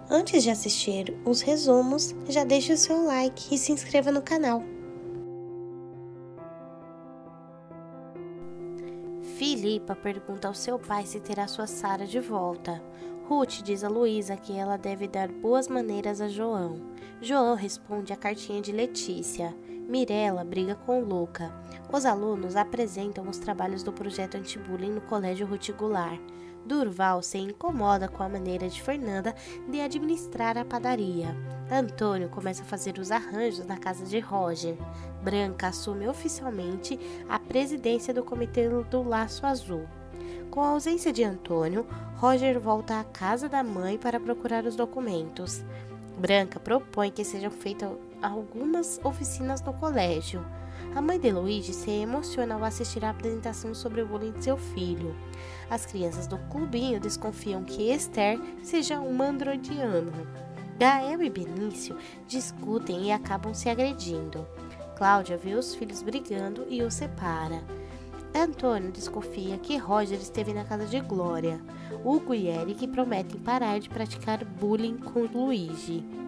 Antes de assistir os resumos, já deixe o seu like e se inscreva no canal. Filipa pergunta ao seu pai se terá sua Sara de volta. Ruth diz a Luísa que ela deve dar boas maneiras a João. João responde a cartinha de Letícia. Mirella briga com Luca. Os alunos apresentam os trabalhos do projeto anti-bullying no colégio Ruth Goulart. Durval se incomoda com a maneira de Fernanda de administrar a padaria. Antônio começa a fazer os arranjos na casa de Roger. Branca assume oficialmente a presidência do comitê do Laço Azul. Com a ausência de Antônio, Roger volta à casa da mãe para procurar os documentos. Branca propõe que sejam feitas algumas oficinas no colégio. A mãe de Luigi se emociona ao assistir à apresentação sobre o bullying de seu filho. As crianças do clubinho desconfiam que Esther seja uma androidiana. Gael e Benício discutem e acabam se agredindo. Cláudia vê os filhos brigando e os separa. Antônio desconfia que Roger esteve na casa de Glória. Hugo e Eric prometem parar de praticar bullying com Luigi.